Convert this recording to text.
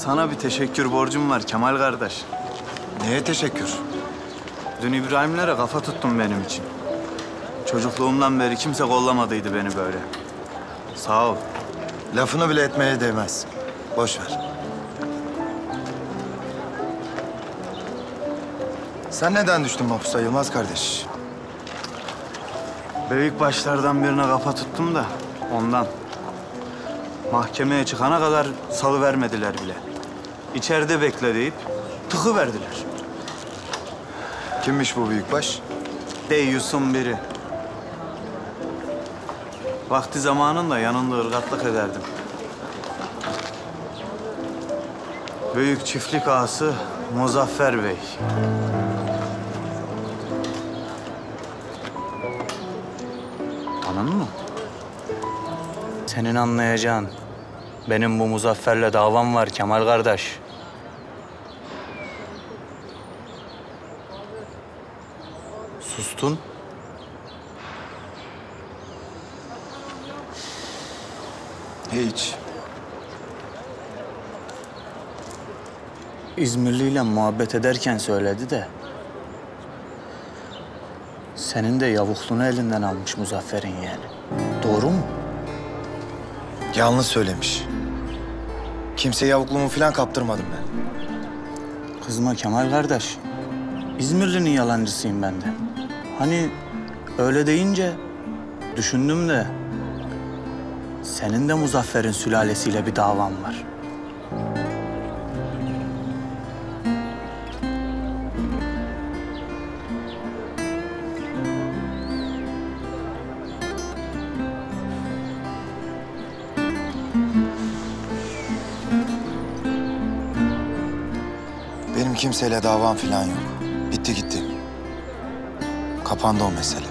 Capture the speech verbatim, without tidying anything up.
Sana bir teşekkür borcum var Kemal kardeş. Neye teşekkür? Dün İbrahimlere kafa tuttun benim için. Çocukluğumdan beri kimse kollamadıydı beni böyle. Sağ ol. Lafını bile etmeye değmez. Boş ver. Sen neden düştün mahpusa Yılmaz kardeş? Büyük başlardan birine kafa tuttum da ondan. Mahkemeye çıkana kadar salıvermediler bile. İçeride bekle deyip tıkıverdiler. Kimmiş bu büyükbaş? Deyyus'un biri. Vakti zamanında yanında ırgatlık ederdim. Büyük çiftlik ağası Muzaffer Bey. Anladın mı? Senin anlayacağın, benim bu Muzaffer'le davam var Kemal kardeş. Sustun. Hiç. İzmirli'yle muhabbet ederken söyledi de... senin de yavukluğunu elinden almış Muzaffer'in yeğeni. Doğru mu? Yalnız söylemiş. Kimseye yavukluğumu falan kaptırmadım ben. Kızma Kemal kardeş. İzmirli'nin yalancısıyım ben de. Hani öyle deyince düşündüm de... senin de Muzaffer'in sülalesiyle bir davan var. Benim kimseyle davam falan yok. Bitti gitti. Kapandı o mesele.